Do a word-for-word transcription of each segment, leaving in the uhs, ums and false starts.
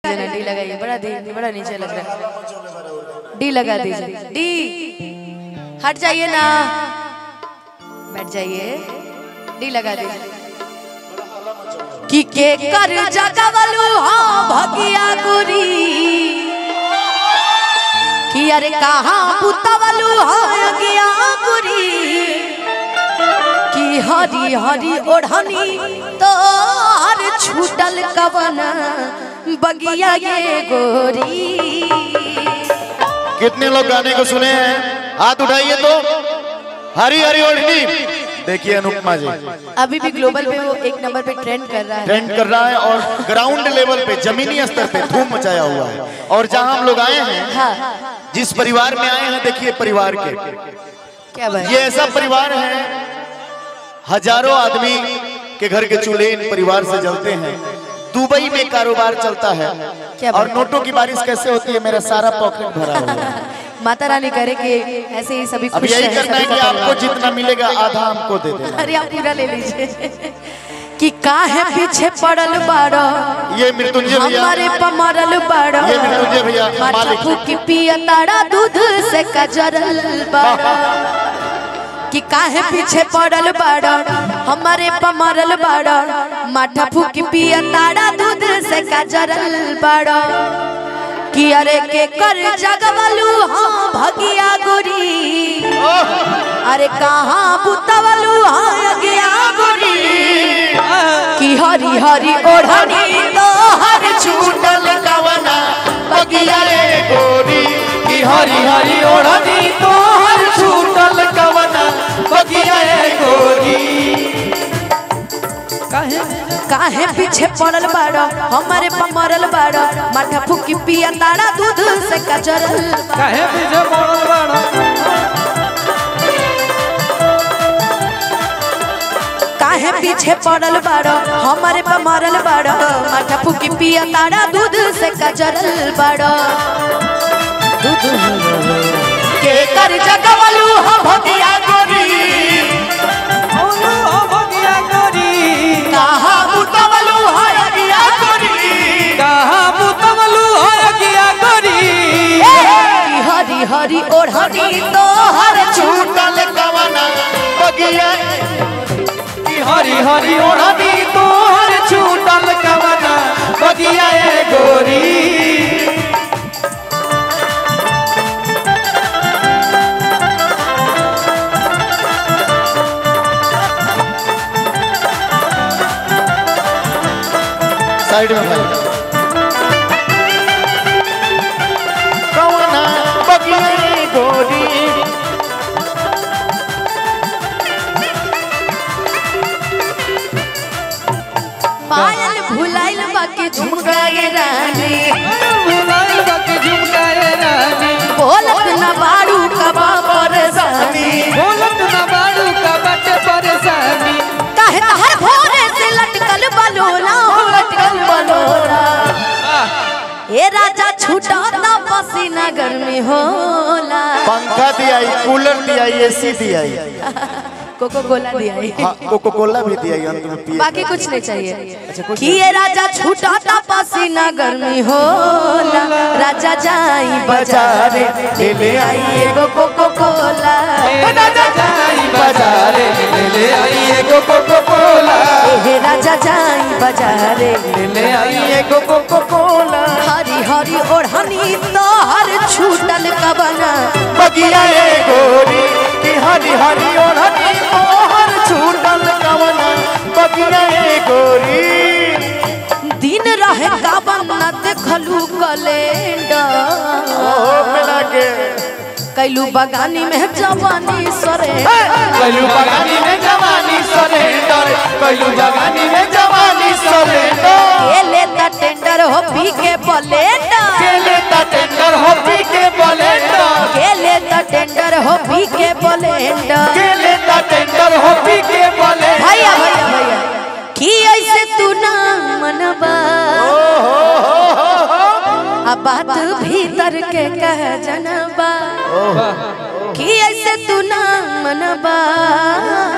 दीजिए ना, डी लगाइए, बड़ा दी बड़ा नीचे लग रहा है, डी लगा दीजिए, डी हट जाइए ना, बैठ जाइए, डी लगा दीजिए। कि के कर जगवलू हाँ भगिया गुरी, कि अरे कहाँ पुतवलू हाँ गया गुरी, कि हरी हरी ओढ़नी तो हर छूटल कवना बगिया ये गोरी। कितने लोग गाने को सुने हैं? हाथ उठाइए तो। हरी हरी ओढ़नी। देखिए अनुपमा जी अभी भी ग्लोबल पे वो एक नंबर पे ट्रेंड कर रहा है, ट्रेंड कर रहा है और ग्राउंड लेवल पे जमीनी स्तर पे धूम मचाया हुआ है। और जहां हम लोग आए हैं, हाँ। जिस परिवार में आए हैं, देखिए परिवार के क्या बात? ये ऐसा परिवार है, हजारों आदमी के घर के चूल्हे इन परिवार से जलते हैं। दुबई में कारोबार चलता है और नोटों की बारिश कैसे होती है, मेरा सारा पॉकेट भरा हुआ है। माता रानी करे कि ऐसे ही सभी खुश यही करना है कि आपको जितना मिलेगा आधा हमको दे देना। अरे आप पूरा ले लीजिए। कि काहे पीछे पड़ल बाड़ो, ये मृत्युंजय भैया हमारे पमरल बाड़ो, ये मृत्युंजय भैया मालिक की पिया तारा दूध से कजरल बाड़ो। कि काहे पीछे पड़ल बाड़ो, हमारे पमरल बाड़ो, माठा फूकी पिया तारा दूध से कजरल बाड़ो। कि अरे के कर जगवलू हाँ भगिया गोरी, अरे कहाँ पुतवलू हाँ गया गोरी। कि हरी हरी ओढ़नी तो हर छूटल कवना बगिया रे गोरी। कि हरी हरी ओढ़नी तो हर छूटल कवना बगिया रे गोरी। काहे काहे पीछे पड़ल बाड़ो, हमारे पमरल बाड़ो, माथा फूकी पिया तारा दूध से कजरल। काहे पीछे पड़ल बाड़ो, काहे पीछे पड़ल बाड़ो, हमारे पमरल बाड़ो, माथा फूकी पिया तारा दूध से कजरल बाड़ो। के कर जगवलू हम भगिया गोरी, कहाँ पुतवलू है गया गोरी, कहाँ पुतवलू है गया गोरी। कि हरी हरी ओढ़नी तो हर छूटल कवना बगिया। कि हरी हरी ओढ़नी तो हर छूटल कवना बगिया ए गोरी। साइड में भाई कवना बगिया रे गोरी। पायल भुलाइल बाकी झुमकाए रानी, भुलाइल बाकी झुमकाए रानी, बोलत न बाड़ू कबा परेशानी, बोलत न बाड़ू कबा परेशानी। काहे हर भोरे से लटकल बलोला, लटकल बलोला। ए राजा छूटा ना पसीना गर्मी होला, पंखा दिया, कूलर दिया, एसी दिया, कोको कोला दिया, हाँ, कोको कोला भी दिया अंत में पिए। बाकी कुछ नहीं चाहिए। अच्छा कि ये राजा छूटा ना पसीना गर्मी होला, राजा जाई बाजारे ले ले आई एगो कोको कोला, राजा जाई बाजारे ले ले आई एगो कोको कोला, ए राजा जाई बाजारे ले ले आई एगो कोको कोला। हरी हरी ओढ़नी तो हर छूटल कवना बगिया रे गोरी। कि हरी हरी ओढ़नी तो हर छूटल कवना बगिया रे गोरी। दिन रहे कवन न देखलू कैलेंडर, कैलू बगानी में जवानी सरे, कैलू बगानी में जवानी सरेंडर, कैलू बगानी में जवानी सरेंडर। के लेता टेंडर हो पी के ब्लेंडर, के लेता टेंडर हो पी के ब्लेंडर, के लेता टेंडर हो पी के ब्लेंडर, के लेता टेंडर हो पी के ब्लेंडर। भैया भैया भैया कि ऐसे तू ना मनबा, अब बात भीतर के कह जनबा, कि ऐसे तू ना मनबा,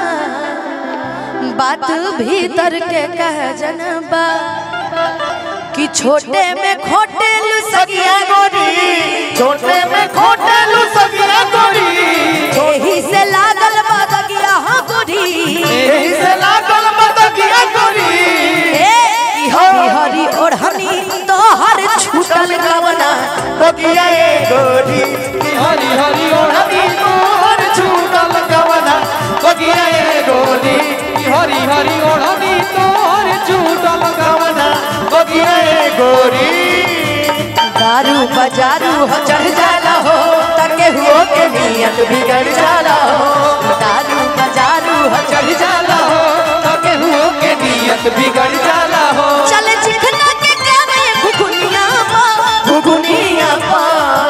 बात भीतर के कह जनबा। कि छोटे में खोटेलू सगिया गोरी, छोटे में खोटेलू सगिया गोरी, एही से लागल बदगिया गोरी, एही से लागल बदगिया गोरी। ए हरी हरी ओढ़नी तोहर छूटल कवना बगिया गोरी, हरी हरी ओढ़नी तोहर छूटल कवना बगिया गोरी, हरी हरी ओढ़नी तोहर छूटल कवना बगिया गोरी। दारू बजारू हो चढ़ जाला हो तके हुओ के नियत बिगड़ जाला हो, दारू बजारू हो चढ़ जाला हो तके हुओ के नियत बिगड़ जाला हो। चले चिकना के गावे घुघुनिया पा, घुघुनिया पा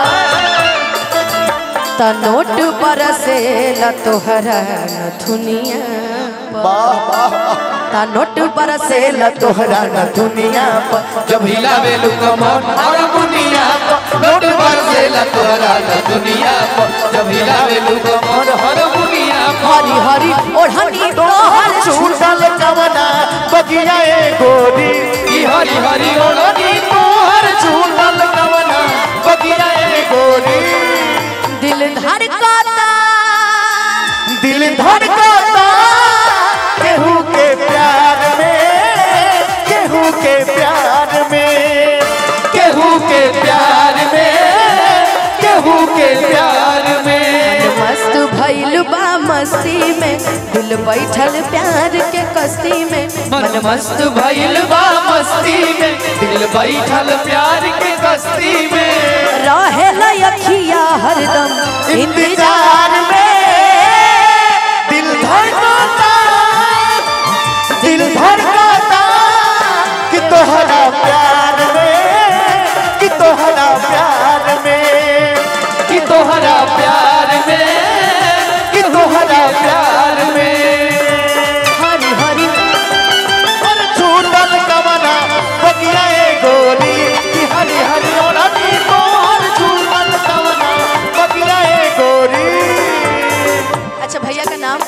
त नोट बरसे ल तोहरा नथुनिया पा, त नोट बरसे ल तोहरा नथुनिया पा। जब हिलावे लुकमन और मुनिया नोट बरसेला तोहरा दुनिया पर, जब हिलावे लुकमन और मुनिया हरी हरी ओढ़नी तोहर छूटल कवना बगिया गोरी, हरी हरी ओढ़नी तोहर छूटल कवना बगिया गोरी। दिल धड़काता, दिल धड़काता केहू के प्यार में, केहू के प्यार में, केहू के प्यार में, केहू के प्यार में। मस्त भइल बा मस्ती में, दिल बैठल प्यार के कस्ती में, मन मस्त भइल बा मस्ती में, दिल बैठल प्यार के कस्ती में। रहे लखिया हरदम इंतजार में, दिल धड़काता, दिल धड़काता कि तोहरा प्यार में, कि तोहरा प्यार में, कि तोहरा प्यार में, कि तोहरा प्यार में। हरी हरी और छूटल कवना बगिया गोरी, कि हरी हरी ओढ़नी तोहर छूटल कवना बगिया गोरी। अच्छा भैया का नाम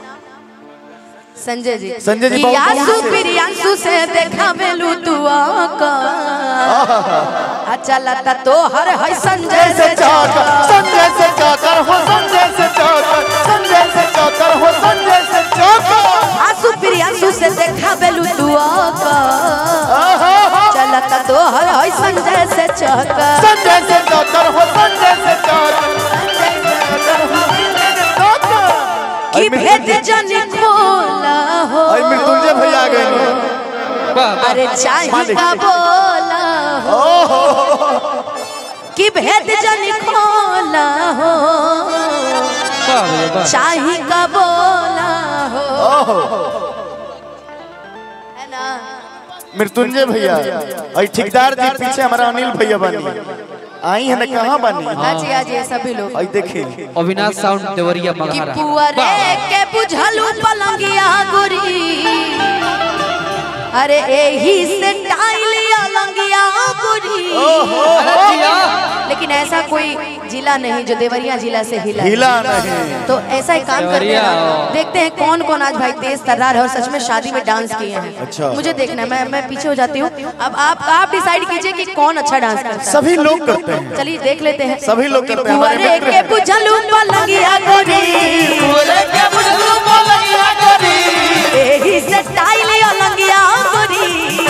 संजय जी। संजय जी बहुत यासु दूर से। प्रियांशु से देखा बेलू तू आका, अच्छा लता तो हर है संजय से चाकर, संजय से चाकर हो, संजय से चाकर, संजय से चाकर हो, संजय से चाकर। आसु प्रियांशु से देखा बेलू तू आका, चलता तो हर है संजय से चाका, संजय से चाकर हो, संजय से चाकर, कि भेद जन खोला हो। अरे मृत्युंजय भैया आ गए। अरे चाहिए का बोला हो, कि भेद जन खोला हो, चाहिए का बोला हो, है ना। मृत्युंजय भैया और ठेकेदार जी पीछे हमारा अनिल भैया बनी आई है ना, कहाँ बनी? हाँ जी हाँ जी सभी लोग। आई देखे अविनाश साउंड देवरिया कि बघारा। पुअरे के बुझलू पलंगिया गोरी, अरे एही से टाइल अलंगिया गोरी। लेकिन ऐसा कोई जिला नहीं जो देवरिया जिला से हिला हिला नहीं। तो ऐसा ही काम करते हैं, देखते हैं कौन कौन आज भाई तेज तर्रार है और सच में शादी में डांस किए हैं। अच्छा। मुझे देखना है, मैं मैं पीछे हो जाती हूँ। अब आप आप डिसाइड कीजिए कि कौन अच्छा डांस करता है। सभी लोग करते हैं, चलिए देख लेते हैं। सभी लोग कि करते हैं, हमारे पुअरे मित्र के हैं। बुझलू पलंगिया गोरी, एही से टाइल अलंगिया गोरी।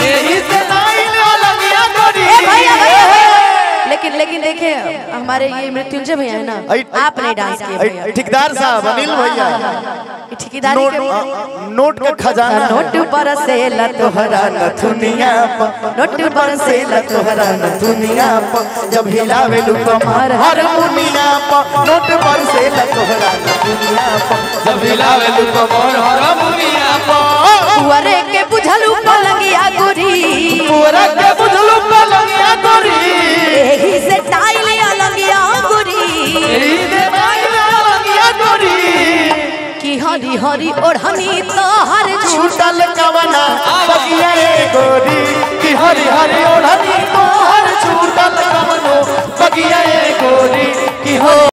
ए भैया भैया, लेकिन लेकिन देखिए हमारे ये मृत्युंजय भैया है ना, आप नहीं डांस किए भैया। ठेकेदार साहब अनिल भैया ठेकेदारी के नोट का खजाना, नोट बरसे ला तोहरा नथुनिया प, नोट बरसे ला तोहरा नथुनिया प, जब हिलावे लू कमर हारमोनिया प, नोट बरसे ला तोहरा नथुनिया प, जब हिलावे लू कमर हारमोनिया प। पुअरे के बुझलू पलंगिया गोरी, पुअरे के बुझलू पलंगिया गोरी, एही से टाइल अलंगिया गोरी। एही से टाइल अलंगिया गोरी। कि हरी हरी ओढ़नी तोहर छूटल कवना बगिया गोरी, कि हरी हरी ओढ़नी तोहर छूटल कवनो बगिया गोरी, कि हो